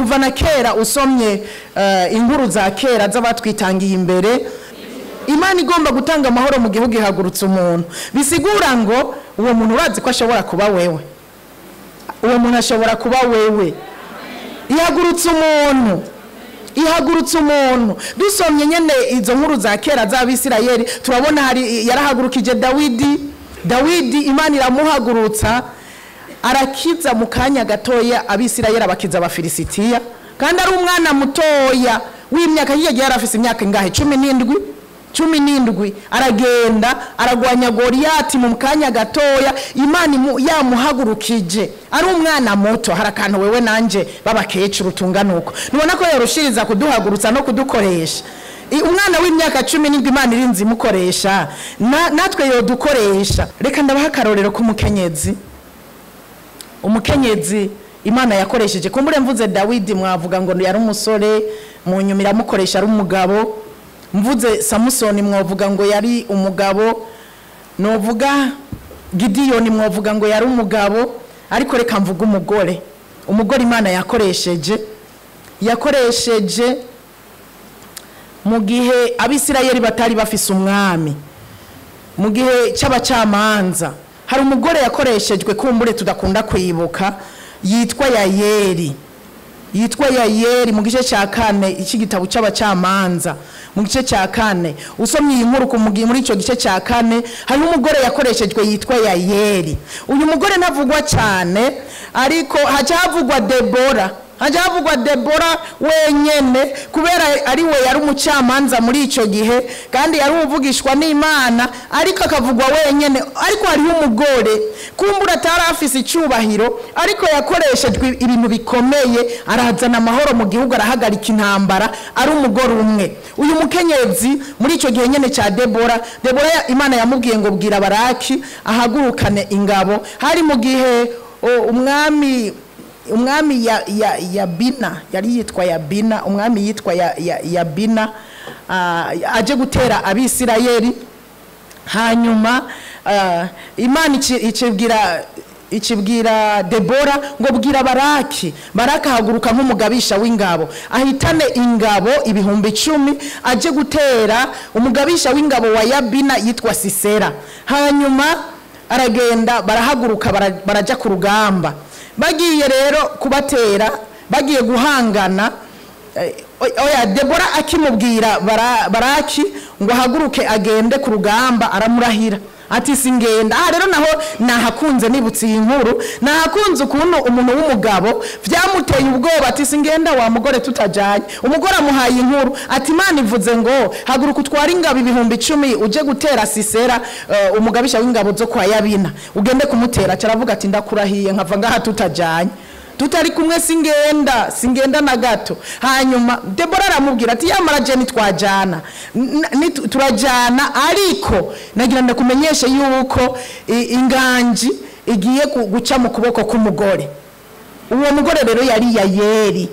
kuva na kera usomye inkuru za kera z'abatwitangiye imbere, Imana igomba gutanga amahoro mu gihugu ihagurutse umuntu. Bisigura ngo uwo muntu urazi ko ashobora kuba wewe, uwo muntu ashobora kuba wewe. Ihagurutse umuntu, ihagurutse umuntu. Dusomye nyene izo nkuru za kera z'Abisirayeli, turabona hari yarahagurukije Dawidi Imana iramuhagurutsa, arakiza mu kanya gatoya Abisirayeli abakiza Abafilisitiya, kandi ari umwana mutoya w'imyaka yigiye yarafise imyaka ingahe 17 aragenda aragwanya Goliyati mu kanya gatoya, Imana yamuhagurukije ari umwana muto. Harakantu wewe nanje babakecuru tunganuko nubona ko yarushiriza kuduhagurutsa no kudukoresha. Umwana w'imyaka 17 Imana irinzi mukoresha, natwe yo dukoresha. Reka ndabaha akarorero k'umukenyezi. Umukenyezi Imana yakoresheje, kumbure mvuze Dawidi mwavuga ngo yari umusore, mu nyumira mukoresha ari umugabo. Mvuze Samusoni mwavuga ngo yari umugabo, novuga Gidiyoni mwavuga ngo yari umugabo. Ariko reka mvuga umugore Imana yakoresheje mu gihe Abisirayeli batari bafise umwami, mu gihe cy'abacamanza. Hari umugore yakoreshejwe kumbure tudakunda kwibuka, yitwa Yayeli mu gice cya 4 iki gitabo cy'abacamanza. Mu gice cya 4 usomye iyi nkuru muri ico gice cya 4 hari umugore yakoreshejwe yitwa Yayeli. Uyu mugore navugwa cyane, ariko hajavugwa Debora wenyene, kubera ari we yari umucamanza muri ico gihe kandi yari uvugishwa n'Imana, ariko akavugwa wenyene. Ariko hari umugore kumbura atarafise icubahiro, ariko yakoreshejwe ibintu bikomeye, arazana amahoro mu gihugu, arahagarika intambara, ari umugore umwe. Uyu mukenyezi muri ico gihe nyene ca Debora Imana yamubwiye ngo bwira Baraki ahagurukane ingabo. Hari mu gihe umwami Yabina yari yitwa Yabina, umwami yitwa Yabina aje gutera Abisirayeli. Hanyuma Imana ikibwira Debora ngo bwira Baraki ahaguruka nk'umugabisha w'ingabo, ahitane ingabo 10,000 aje gutera umugabisha w'ingabo wa Yabina yitwa Sisera. Hanyuma aragenda, barahaguruka baraja ku rugamba. Bagiye rero kubatera, bagiye guhangana. Debora akimubwira Baraki ngo ahaguruke agende ku rugamba, aramurahira ati singenda. Rero naho nahakunze nibutse iyi nkuru, nahakunze ukuntu umuntu w'umugabo vyamuteye ubwoba ati singenda wa mugore tutajanye. Umugore amuhaye inkuru ati Imana ivuze ngo haguruka utwara ingabo 10,000 uje gutera Sisera, umugabisha w'ingabo zo kwa Yabina, ugende kumutera. Caravuga ati ndakurahiye nkava ngaha tutajanye, tutari kumwe, singenda na gato. Hanyuma Debora aramubwira ati yamara je nitwajana, turajana, ariko nagira ndakumenyeshe yuko inganji igiye guca mu kuboko k'umugore. Uwo mugore rero yari Yayeli.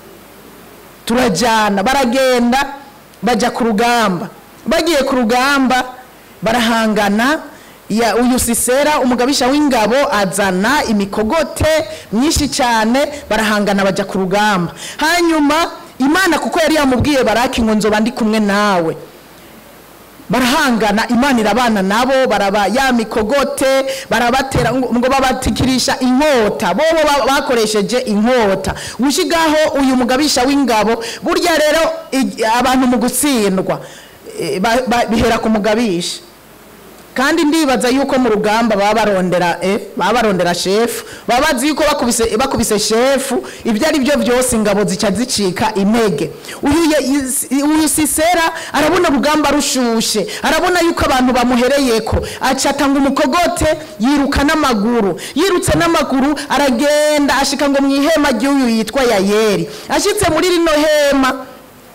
Turajana, baragenda baja ku rugamba. Bagiye ku rugamba barahangana. Uyu Sisera umugabisha w'ingabo azana imikogote myinshi cyane, barahangana baja ku rugamba. Hanyuma Imana kuko yari yamubwiye Baraki ngo nzoba ndi kumwe nawe, barahangana. Imana irabana nabo, baraba ya mikogote, barabatera ngo babatikirisha inkota. Bo bakoresheje inkota. Ushigaho uyu mugabisha w'ingabo, burya rero abantu mu gutsindwa bihera ku mugabisha. Kandi ndibaza yuko mu rugamba babarondera shefu, babazi yuko bakubise shefu ibyo ari byo byose ingabo zica zicika intege. Uyu Sisera arabona rugamba rushushe, arabona yuko abantu bamuhereyeko, acatanga umukogote, yiruka n'amaguru. Yirutse n'amaguru aragenda ashika ngo mwihema ry'uyu yitwa Yayeli. Ashitse muri rino hema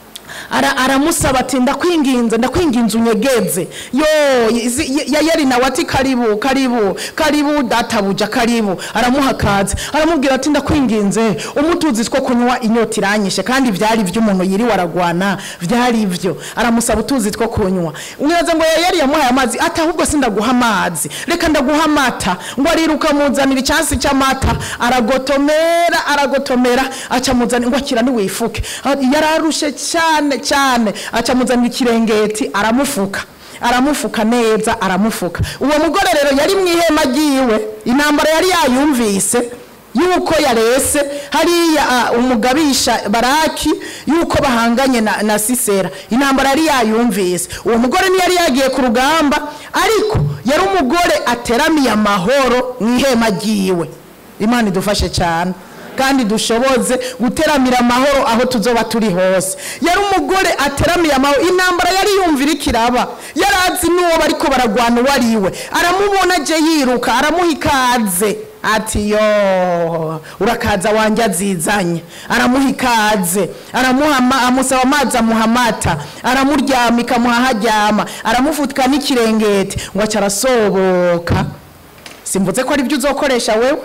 aramusaba ati ndakwinginze unyegeze yo yari nawe ati karibu databuja karibu aramuha kaze aramubwira ati ndakwinginze umutuzi two kunywa inyota iranyishe kandi vyari vy'umuntu yiri waragwana vyari ivyo aramusaba utuzi two kunywa umwibaza ngo yari yamuhaye amazi ati ahubwo sindaguha amazi reka ndaguha amata ngo ariruka muzanira icyansi cy'amata aragotomera aca muzanira ngo akira niwifuke yararushe cyane aca muzanira ikirengeti aramufuka neza aramufuka uwo mugore rero yari mwihema giwe intambara yari yayumvise yuko yarese hariya umugabisha Baraki yuko bahanganye na Sisera intambara yari yayumvise uwo mugore ni yari yagiye ku rugamba ariko yari umugore ateramiye amahoro mwihema giwe Imana idufashe cyane kandi dushoboze guteramira amahoro aho tuzoba turi hose yari umugore ateramiye amahoro intambara yari yumvira ikiraba yarazi nuwo bariko baragwana wariwe aramubona je yiruka aramuhikaze ati yo urakaza wanje azizanye aramuhikaze amusaba amazi amuhamata aramuryamika muhahajyama aramufutka n'ikirengeti ngo acarasoboka simvuze ko ari byo uzokoresha wewe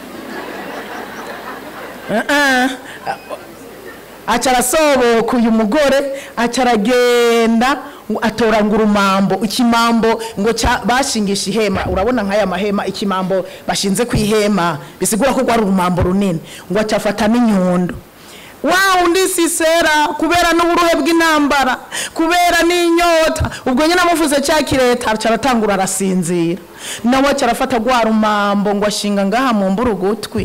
acarasoboka uyu mugore acaragenda atoranga urumambo ikimambo ngo bashingisha ihema urabona nk'aya mahema ikimambo bashinze ku ihema bisigura ko ari urumambo runini ngo acafata n'inyundo undi Sisera kubera n'uburuhe bw'intambara kubera n'inyota ubwo nyine amuvuze cya kireta aratangura arasinzira nawe acarafata gwa rumambo ngo ashinga ngaha mu mburugutwi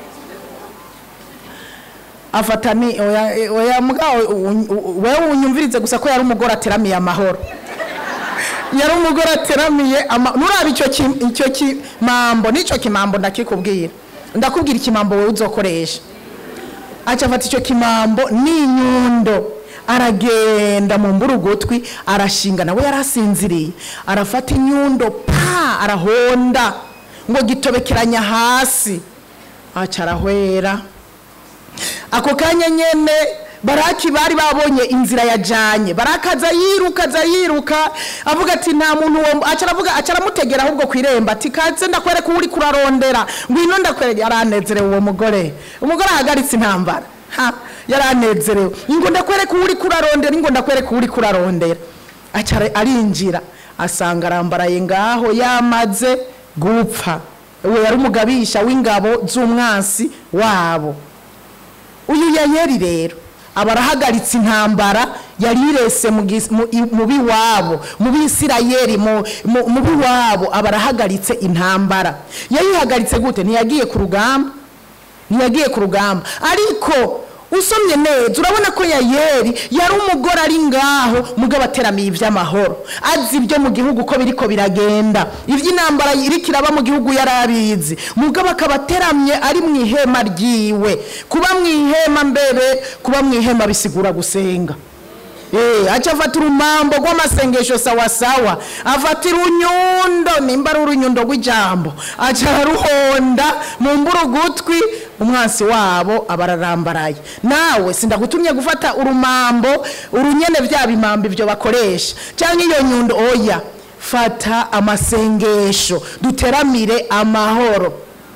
afatani oya mugabo wewe unyumvirize gusa ko yari umugore ateramiye amahoro yari umugore ateramiye nurabe icyo kimambo nico kimambo ndakikubwira ndakubwira ikimambo wewe uzokoresha acafata icyo kimambo n'inyundo aragenda mu mburugutwi arashinga nawe yarasinziriye arafata inyundo arahonda ngo gitobekeranya hasi acarahwera ako kanya nyene Baraki bari babonye inzira yajanye barakaza yiruka avuga ati nta muntu acaramutegera ahubwo kwiremba ati kaze ndakwereka uri kurarondera ngwino ndakwereka yaranezerewe uwo umugore ahagaritse intambara yaranezerewe ngo ndakwereka uri kurarondera acara arinjira asanga arambaraye ngaho yamaze gupfa uwo yari umugabisha w'ingabo z'umwansi wabo uyu yayeri rero abarahagaritse intambara yarirese mu biwabo mu Bisirayeli mu biwabo abarahagaritse intambara yayihagaritse gute ntiyagiye ku rugamba ariko usomye neza urabona ko yayeri yari umugore ari ngaho mugabo ateramiye ivy'amahoro azi ibyo mu gihugu ko biriko biragenda ivy'intambara iriko iraba mu gihugu yarabizi mugabo akabateramye ari mu ihema ryiwe kuba mu ihema bisigura gusenga acafata urumambo rw'amasengesho sawa afata urunyundo nimba ari urunyundo rw'ijambo acaruhonda mu mburugutwi umwansi wabo abararambaraye nawe sindagutumye gufata urumambo urunyene vya bimambo ivyo bakoresha cyangwa iyo nyundo oya fata amasengesho duteramire amahoro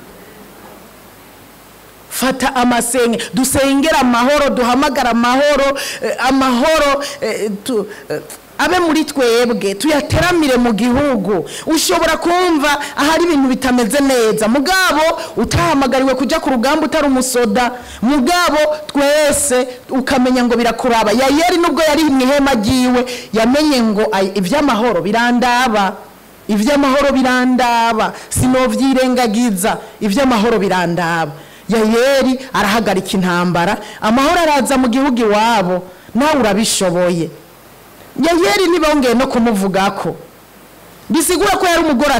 fata amasenge dusengera amahoro duhamagara amahoro abe muri twebwe tuyateramire mu gihugu ushobora kumva ahari ibintu bitameze neza mugabo utahamagariwe kujya ku rugamba utari umusoda mugabo twese ukamenya ngo birakuraba yayeri nubwo yari mu ihema giwe yamenye ngo ivy'amahoro birandaba sinovyirengagiza ivy'amahoro birandaba yayeri arahagarika intambara amahoro araza mu gihugu iwabo nawe urabishoboye yayeri ntibongeye no kumuvugako bisigura ko yari umugore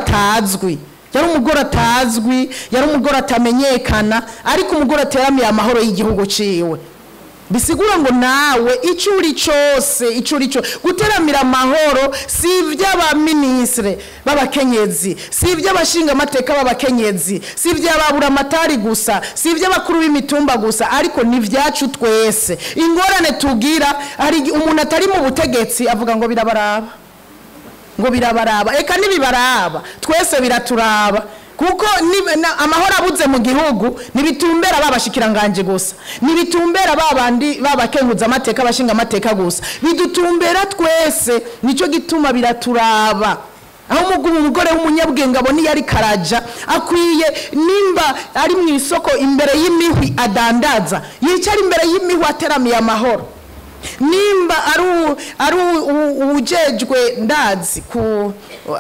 atazwi yari umugore atamenyekana ariko umugore ateramiye amahoro y'igihugu ciwe bisigura ngo nawe icuri cyose guteramira amahoro si iby'abaministre b'abakenyezi, si iby'abashinga amateka b'abakenyezi, si iby'ababura amatari gusa, si iby'abakuru b'imitumba gusa, ariko ni vyacu twese. Ingorane tugira ari umuntu atari mu butegetsi avuga ngo birabaraba, eka nibibaraba twese biraturaba, kuko amahoro abuze mu gihugu nibitumbera babashikiranganje gusa, nibitumbera babandi babakenguza amateka bashinga amateka gusa, bidutumbera twese. Nico gituma biraturaba. Aho umugore w'umunyabwenge aboni yari karaja akwiye nimba ari mu isoko imbere y'imihwi adandaza, yicara imbere y'imihwi ateramiye amahoro. Nimba ari ujejwe ndazi ku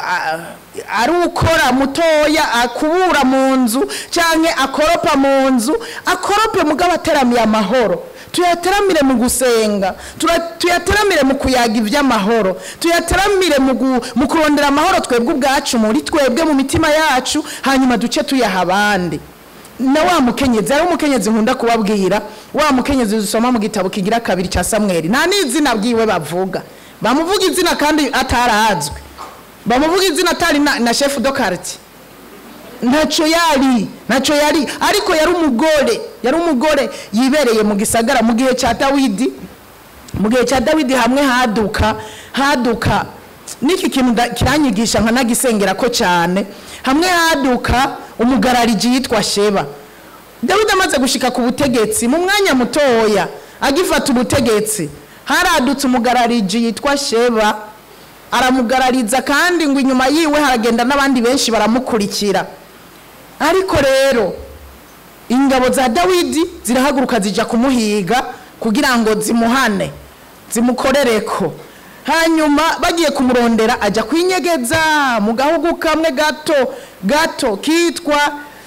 ari ukora mutoya akubura mu nzu canke akoropa mu nzu, akorope mugabo ateramiye amahoro. Tuyateramire mu gusenga, tuyateramire mu kuyaga ivy'amahoro, tuyateramire mu kurondera amahoro twebwe ubwacu muri twebwe mu mitima yacu, hanyuma duce tuyaha abandi. Na wa mukenyezi ari umukenyezi nkunda kubabwira, wa mukenyezi dusoma mu gitabo kigira 2 cya Samuel, nta n'izina bwiwe bavuga, bamuvuga izina kandi atarazwe, bamuvuga izina atari na chef de quartier, ntaco yari ariko yari umugore yibereye mu gisagara mu gihe cya Dawidi, hamwe haduka niki kintu kiranyigisha nka nagisengera ko cyane, hamwe haduka umugarariji yitwa Sheba. Dawidi amaze gushika ku butegetsi mu mwanya mutoya agifata ubutegetsi, haradutse umugarariji yitwa Sheba, aramugarariza kandi ngo inyuma yiwe haragenda n'abandi benshi baramukurikira. Ariko rero ingabo za Dawidi zirahaguruka zija kumuhiga kugira ngo zimuhane, zimukorereko. Hanyuma bagiye kumurondera aja kwinyegeza mu gahugu kamwe gato kitwa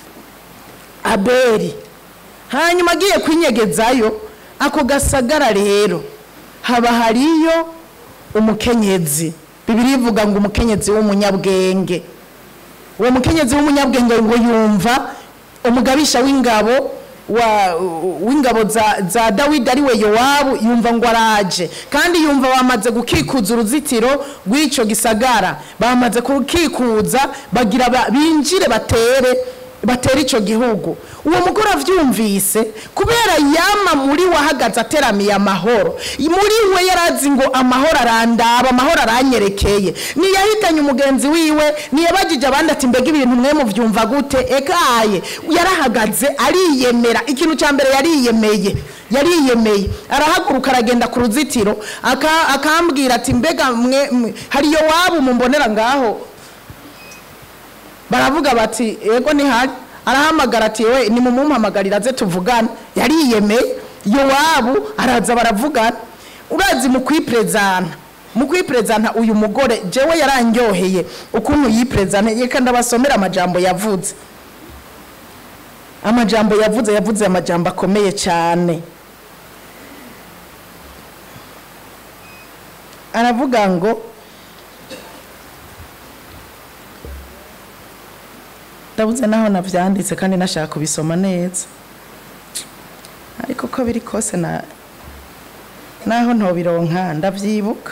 Abeli. Hanyuma agiye kwinyegezayo, ako gasagara rero haba hariyo umukenyezi. Bibiliya ivuga ngo umukenyezi w'umunyabwenge. Uwo mukenyezi w'umunyabwenge ngo yumva umugabisha w'ingabo za Dawidi ari we Yowabu, yumva ngo araje, kandi yumva bamaze gukikuza uruzitiro rw'ico gisagara, bamaze kukikuza bagira binjire batera ico gihugu. Uwo mugore avyumvise kubera yama muri wahagaze ateramiye amahoro, muri we yarazi ngo amahoro arandaba, amahoro aranyerekeye. Ni yahitanye umugenzi wiwe, ni yabagije abandi ati mbega ibintu mwe mu vyumva gute, ekaye yarahagaze ariyemera. Ikintu cya mbere yariyemeye arahaguruka aragenda ku ruzitiro akambwira ati mbega mwe hari Yowabu mumbonera ngaho, baravuga bati yego ni hari. Arahamagara ati we ni mumumpamagarira ze tuvugana. Yariyemeye. Yowabu araza baravugana. Urazi mu kwiprezana uyu mugore jewe yarandyoheye ukuntu yiprezana. Yeka ndabasomera amajambo yavuze. Yavuze amajambo akomeye cyane. Aravuga ngo ndabuze naho navyanditse kandi nashaka kubisoma neza, ariko ko biri kose naho ntobironka ndavyibuka.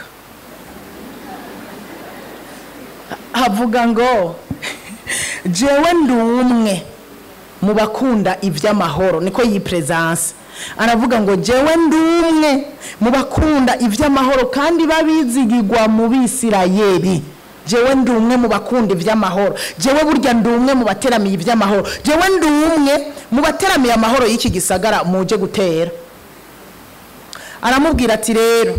Havuga ngo jewe ndumwe mu bakunda ivy'amahoro, niko yipresence. Aravuga ngo jewe ndumwe mu bakunda ivy'amahoro kandi babizigirwa mu Bisirayeli. Jewe ndumwe mu bakunda ivy'amahoro, jewe burya ndumwe mu bateramiye ivy'amahoro, jewe ndumwe mu bateramiye amahoro y'iki gisagara muje gutera. Aramubwira ati rero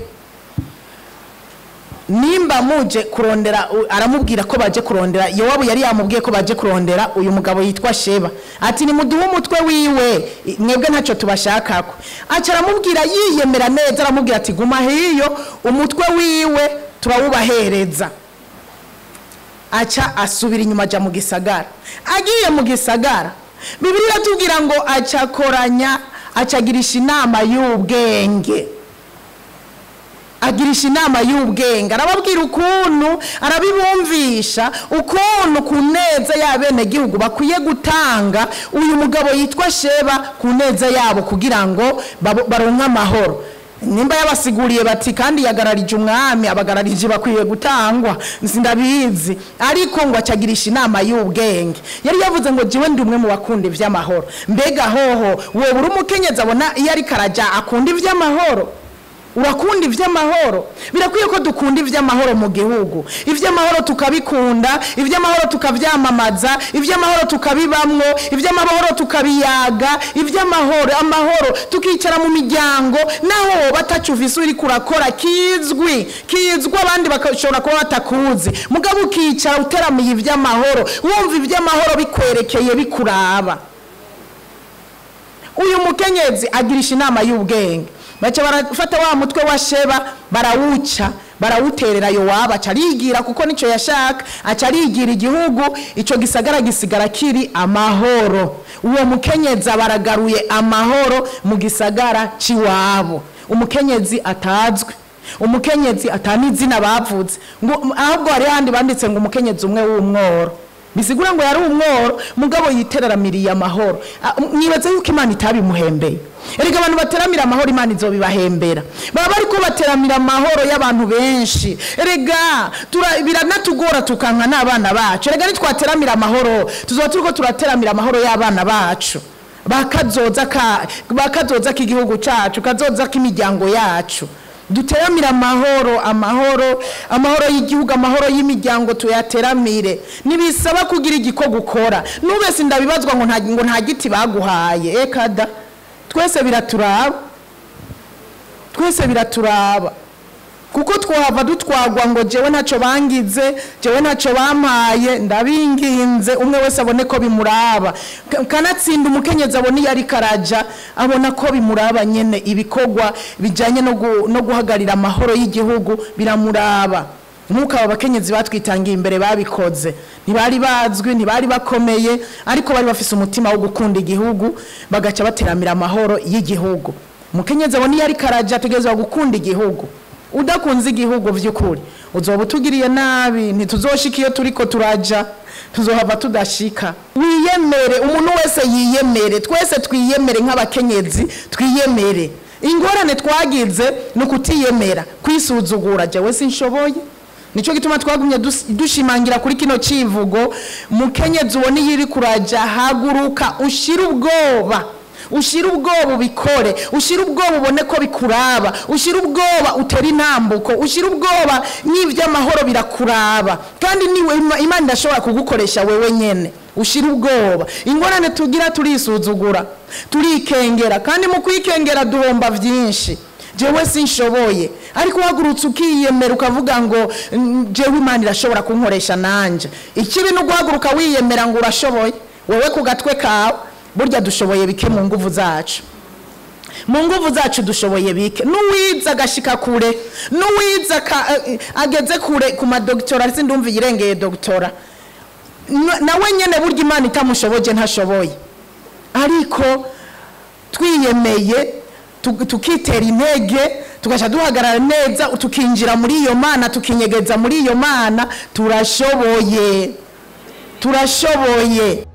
nimba muje kurondera, aramubwira ko baje kurondera. Yowabu yari yamubwiye ko baje kurondera uyu mugabo yitwa Sheba, ati ni muduhe umutwe wiwe mwebwe ntacyo tubashakako. Aca aramubwira yiyemera neza, aramubwira ati guma hiyo umutwe wiwe turawubahereza. Aca asubira inyuma aja mu gisagara. Agiye mu gisagara, Bibiliya tubwira ngo acakoranya, acagirisha inama y'ubwenge. agirisha inama y'ubwenge, arababwira ukuntu, arabibumvisha ukuntu ku neza y'abene gihugu bakwiye gutanga uyu mugabo yitwa Sheba ku neza yabo kugira ngo baronke amahoro. Nimba yabasiguriye bati kandi yagararije umwami, abagararije bakwiye gutangwa, sindabizi, ariko ngo acagirisha inama y'ubwenge. Yari yavuze ngo jiwe ndi umwe mu bakunda ivy'amahoro. Mbega hoho wowe uri umukenyezi abona iyo ari karaja akunda ivy'amahoro? Urakunda ivy'amahoro? Birakwiye ko dukunda ivy'amahoro mu gihugu, ivy'amahoro tukabikunda, ivy'amahoro tukavyamamaza, ivy'amahoro tukabibamwo, ivy'amahoro tukabiyaga, ivy'amahoro, amahoro tukicara mu miryango naho batacufise uri kurakora kizwi abandi bakashobora kuba batakuzi, mugabo ukicara uteramiye ivy'amahoro, wumva ivy'amahoro bikwerekeye bikuraba. Uyu mukenyezi agirisha inama y'ubwenge, baca barafata wa mutwe wa Sheba barawuterera Yowabu, acarigira kuko nico yashaka, acarigira igihugu ico gisagara gisigara kiri amahoro. Uwo mukenyezi baragaruye amahoro mu gisagara ciwabo. Umukenyezi atazwe, umukenyezi atanizina bavuze ngo ahubwo hari handi banditse ngo umukenyezi umwe w'umworo, bisigura ngo yari umworo mugabo yiteramiriye amahoro. Nibaze yuko Imana itabimuhembeye. Erega abantu bateramira amahoro Imana izobibahembera. Baba bariko bateramira amahoro y'abantu benshi. Erega biranatugora tukanka n'abana bacu. Erega ni twateramira amahoro tuzoba turiko turateramira amahoro y'abana bacu, bakazoza k'igihugu cacu, kazoza k'imiryango yacu. Duteramira amahoro y'igihugu, amahoro y'imiryango tuyateramire. Nibisaba kugira igiko gukora, nubese ndabibazwa ngo nta giti baguhaye. Ekada twese biraturaba kuko twahava dutwagwa ngo jewe ntaco bangize, jewe ntaco bampaye. Ndabinginze umwe wese abone ko bimuraba, kanatsinda umukenyezi abone yari karaja abona ko bimuraba nyene, ibikogwa bijanye no guhagarira amahoro y'igihugu biramuraba. Nkuko aba bakenyezi batwitangiye imbere babikoze, ntibari bazwi, ntibari bakomeye, ariko bari bafise umutima wo gukunda igihugu, bagaca bateramira amahoro y'igihugu. Umukenyezi abone yari karaja ategerezwa gukunda igihugu. Udakunze igihugu vy'ukuri uzoba utugiriye nabi, ntituzoshika iyo turiko turaja, tuzohava tudashika. Wiyemere, umuntu wese yiyemere, twese twiyemere nk'abakenyezi, twiyemere. Ingorane twagize no kutiyemera, kwisuzugura, jewe sinshoboye. Nico gituma twagumye dushimangira kuri kino civugo, mukenyezi ubone yiri kuraja, haguruka ushira ubwoba. Ushira ubwoba ubikore, ushira ubwoba ubone ko bikuraba, ushira ubwoba utera intambuko, ushira ubwoba n'ivy'amahoro birakuraba, kandi niwe Imana ndashobora kugukoresha wewe nyene. Ushira ubwoba. Ingorane tugira turisuzugura, turikengera, kandi mu kwikengera duhomba vyinshi. Jewe sinshoboye, ariko wagurutse ukiyemera ukavuga ngo jewe Imana irashobora kunkoresha nanje. Ikibi no guhaguruka wiyemera ngo urashoboye, wewe ku gatwe kawe. Burya dushoboye bike mu nguvu zacu, mu nguvu zacu dushoboye bike. Nuwiza agashika kure, nuwiza ageze kure ku madoktora, sindumva yirengeye doktora, nawe nyene burya Imana itamushoboje ntashoboye. Ariko twiyemeye tukitera intege, tugasha duhagarara neza, tukinjira muri iyo Mana, tukinyegeza muri iyo Mana, turashoboye.